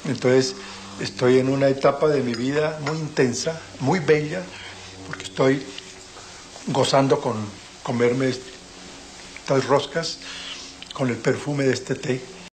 Entonces estoy en una etapa de mi vida muy intensa, muy bella, porque estoy gozando con comerme estas roscas con el perfume de este té.